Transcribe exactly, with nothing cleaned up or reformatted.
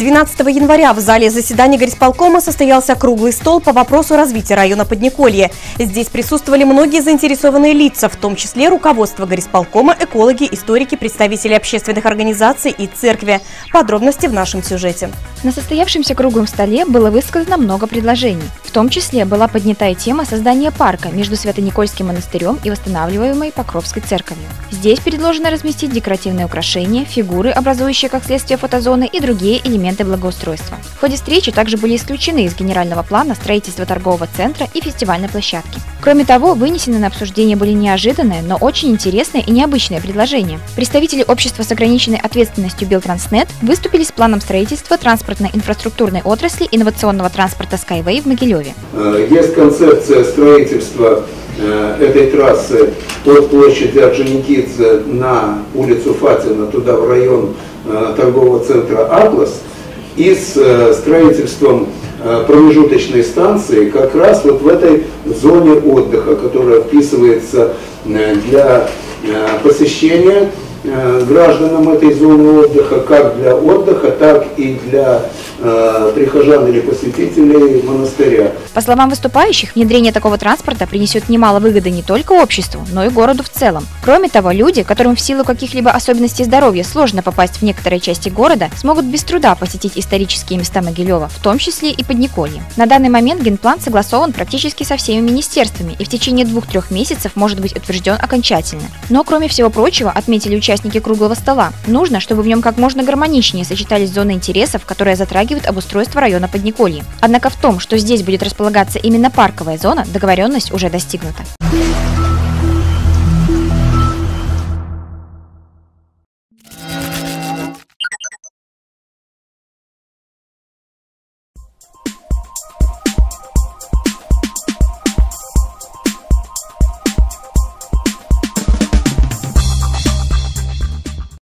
двенадцатого января в зале заседаний горисполкома состоялся круглый стол по вопросу развития района Подниколье. Здесь присутствовали многие заинтересованные лица, в том числе руководство горисполкома, экологи, историки, представители общественных организаций и церкви. Подробности в нашем сюжете. На состоявшемся круглом столе было высказано много предложений. В том числе была поднята и тема создания парка между Свято-Никольским монастырем и восстанавливаемой Покровской церковью. Здесь предложено разместить декоративные украшения, фигуры, образующие как следствие фотозоны, и другие элементы благоустройства. В ходе встречи также были исключены из генерального плана строительство торгового центра и фестивальной площадки. Кроме того, вынесены на обсуждение были неожиданные, но очень интересные и необычные предложения. Представители общества с ограниченной ответственностью Белтранснет выступили с планом строительства транспортно-инфраструктурной отрасли инновационного транспорта Skyway в Могилеве. Есть концепция строительства этой трассы от площади Орджоникидзе на улицу Фатина, туда в район торгового центра «Атлас», и с строительством промежуточной станции как раз вот в этой зоне отдыха, которая вписывается для посещения гражданам этой зоны отдыха, как для отдыха, так и для э, прихожан или посетителей монастыря. По словам выступающих, внедрение такого транспорта принесет немало выгоды не только обществу, но и городу в целом. Кроме того, люди, которым в силу каких-либо особенностей здоровья сложно попасть в некоторые части города, смогут без труда посетить исторические места Могилева, в том числе и Подниколье. На данный момент генплан согласован практически со всеми министерствами и в течение двух-трех месяцев может быть утвержден окончательно. Но, кроме всего прочего, отметили участники Участники круглого стола. Нужно, чтобы в нем как можно гармоничнее сочетались зоны интересов, которые затрагивают обустройство района Подниколье. Однако в том, что здесь будет располагаться именно парковая зона, договоренность уже достигнута.